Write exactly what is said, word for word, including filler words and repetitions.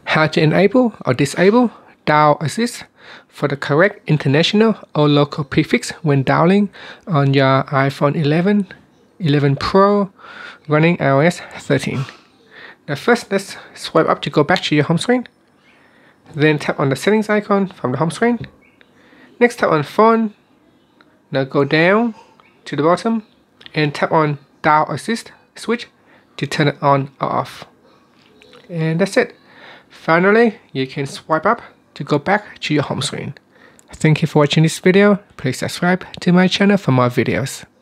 how to enable or disable dial assist for the correct international or local prefix when dialing on your iPhone eleven, eleven Pro running i O S thirteen. Now first, let's swipe up to go back to your home screen. Then tap on the settings icon from the home screen. Next, tap on phone. Now go down to the bottom and tap on dial assist switch to turn it on or off. And that's it. Finally, you can swipe up to go back to your home screen. Thank you for watching this video. Please subscribe to my channel for more videos.